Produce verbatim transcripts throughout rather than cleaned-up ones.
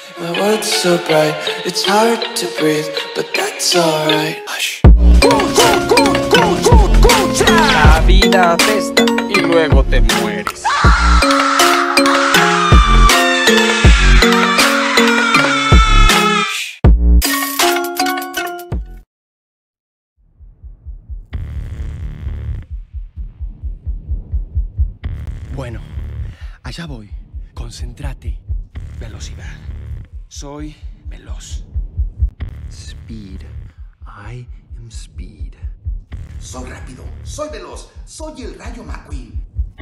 My world's so bright, it's hard to breathe, but that's alright. Hush. La vida apesta y luego te mueres. Bueno, allá voy. Concéntrate. Velocidad. Soy veloz. Speed. I am speed. Soy rápido, soy veloz, soy el Rayo McQueen.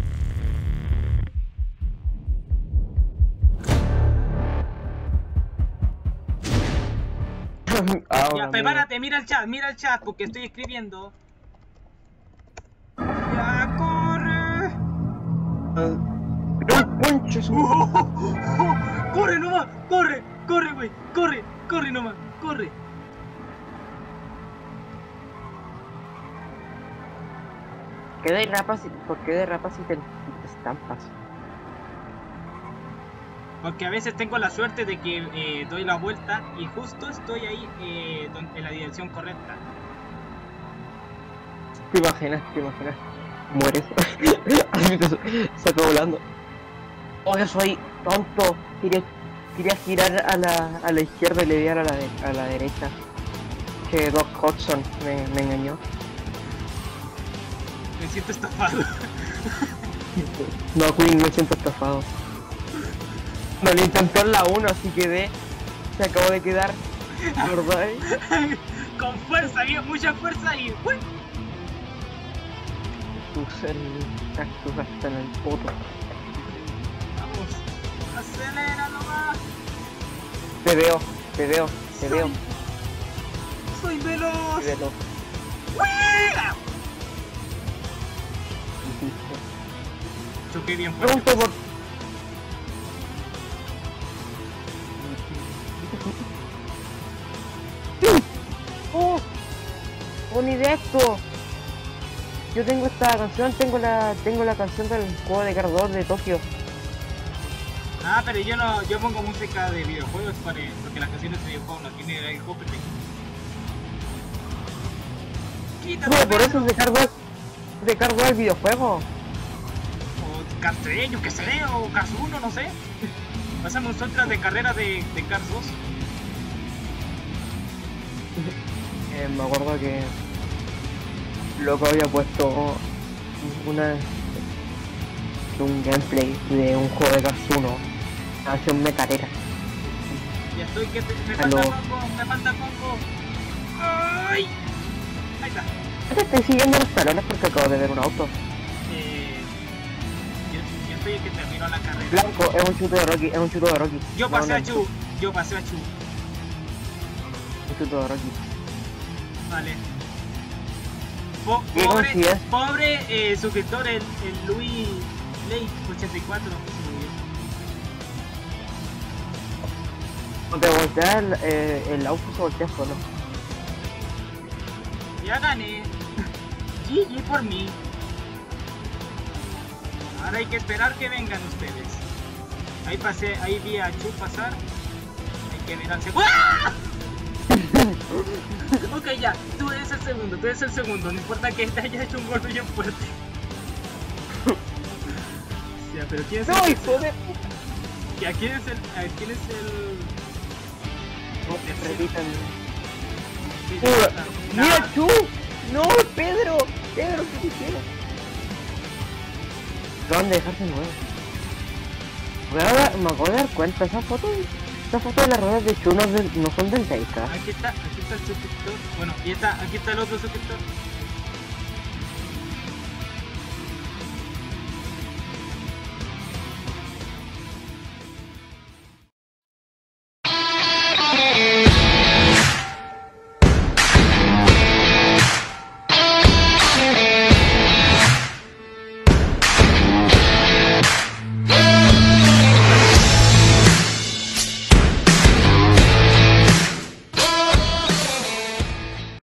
Ya, prepárate, mira el chat, mira el chat, porque estoy escribiendo. Ya, corre. Uh, corre nomás, corre, corre, güey, corre, corre nomás, corre. ¿Por qué derrapas y, ¿por qué derrapas y te, y te estampas? Porque a veces tengo la suerte de que eh, doy la vuelta y justo estoy ahí eh, en la dirección correcta. Te imaginas, te imaginas. Mueres. A mí te saco volando. Oh, yo soy tonto. Quería, quería girar a la, a la izquierda y le di a la, a la derecha. Que Doc Hudson me, me engañó. Me siento estafado. No, Queen, me siento estafado. No, lo intentó en la uno, así quedé. Se acabó de quedar. ¿Verdad? Con fuerza, había mucha fuerza y... ¡uy! Cactus, el cactus hasta en el poto. Vamos, acelera nomás. Te veo, te veo, te soy, veo. Soy veloz. Te veo. Choqué bien fuerte. Pronto por... ¡Oh! ¡Unidesto! Yo tengo esta canción, tengo la tengo la canción del juego de Cardor de Tokio. Ah, pero yo no, yo pongo música de videojuegos para, porque las canciones de videojuegos no tienen el copyright. Quítate, No, por eso se cargó se cargó el videojuego. O Cars tres, yo que sé, o Cars uno, no sé. Pásame un soundtrack de carrera de, de Cars dos. Eh, me acuerdo que loco había puesto una un gameplay de un juego de Cars uno, canción metalera. Ya estoy, que te, me Aló. falta poco, me falta poco. ¡Ay! Ahí está. Te estoy siguiendo los talones porque acabo de ver un auto. Eh, yo, yo estoy el que terminó la carrera. Blanco, es un chuto de Rocky, es un chuto de Rocky. Yo No, pasé no, a Chu, yo pasé a Chu. un chuto de Rocky. Vale. Po ¿Qué pobre, consigues? pobre eh, suscriptor, el, el Luis Lake ochenta y cuatro. Cuando te volteas el, eh, el auto se voltea solo. Ya gané. G G por mí. Ahora hay que esperar que vengan ustedes. Ahí pasé, ahí vi a Chu pasar. Hay que ver al segundo. ¡Ah! Ok, ya, tú eres el segundo, tú eres el segundo, no importa que te haya hecho un golpe bien fuerte. Ya, pero ¿quién es el ¡No, tercero? hijo de... Ya, ¿quién es el...? A ver, ¿quién es el...? No, tercero? repitan. Sí, Mira, no, ¡Mira, Chu! ¡No, Pedro! ¡Pedro, qué hicieron! Acaban de dejarse nuevo. Me acabo, me acabo de dar cuenta, esa foto, esa foto de las ruedas de Chu no, es del- no son del Teika. Aquí está, aquí está el suscriptor. Bueno, y está, aquí está el otro suscriptor.